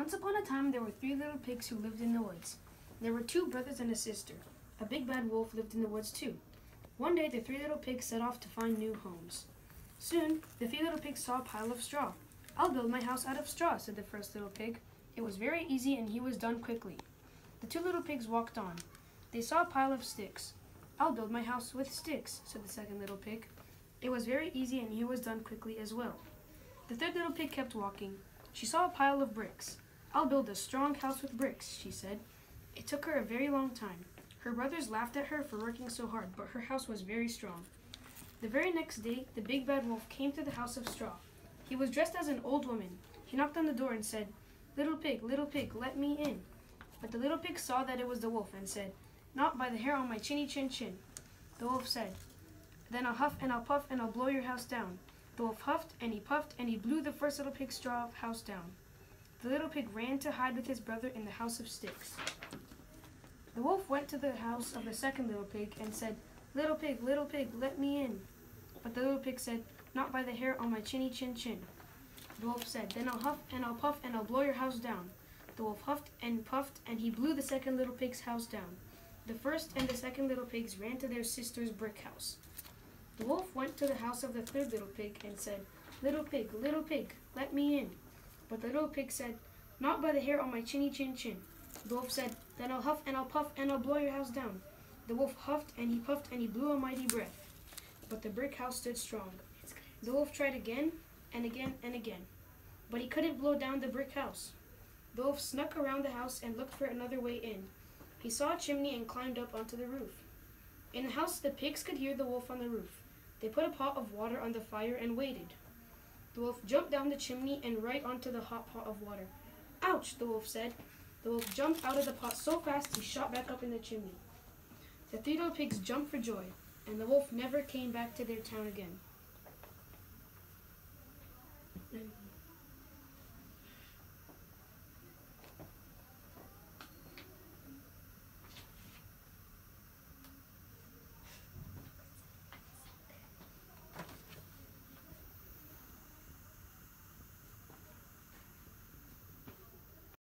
Once upon a time, there were three little pigs who lived in the woods. There were two brothers and a sister. A big bad wolf lived in the woods too. One day, the three little pigs set off to find new homes. Soon, the three little pigs saw a pile of straw. "I'll build my house out of straw," said the first little pig. It was very easy and he was done quickly. The two little pigs walked on. They saw a pile of sticks. "I'll build my house with sticks," said the second little pig. It was very easy and he was done quickly as well. The third little pig kept walking. She saw a pile of bricks. "I'll build a strong house with bricks," she said. It took her a very long time. Her brothers laughed at her for working so hard, but her house was very strong. The very next day, the big bad wolf came to the house of straw. He was dressed as an old woman. He knocked on the door and said, little pig, let me in." But the little pig saw that it was the wolf and said, "Not by the hair on my chinny chin chin." The wolf said, "Then I'll huff and I'll puff and I'll blow your house down." The wolf huffed and he blew the first little pig's straw house down. The little pig ran to hide with his brother in the house of sticks. The wolf went to the house of the second little pig and said, little pig, let me in." But the little pig said, "Not by the hair on my chinny chin chin." The wolf said, "Then I'll huff and I'll puff and I'll blow your house down." The wolf huffed and puffed and he blew the second little pig's house down. The first and the second little pigs ran to their sister's brick house. The wolf went to the house of the third little pig and said, little pig, let me in." But the little pig said, "Not by the hair on my chinny chin chin." The wolf said, "Then I'll huff and I'll puff and I'll blow your house down." The wolf huffed and he puffed and he blew a mighty breath. But the brick house stood strong. The wolf tried again and again and again, but he couldn't blow down the brick house. The wolf snuck around the house and looked for another way in. He saw a chimney and climbed up onto the roof. In the house, the pigs could hear the wolf on the roof. They put a pot of water on the fire and waited. The wolf jumped down the chimney and right onto the hot pot of water. "Ouch," the wolf said. The wolf jumped out of the pot so fast he shot back up in the chimney. The three little pigs jumped for joy, and the wolf never came back to their town again.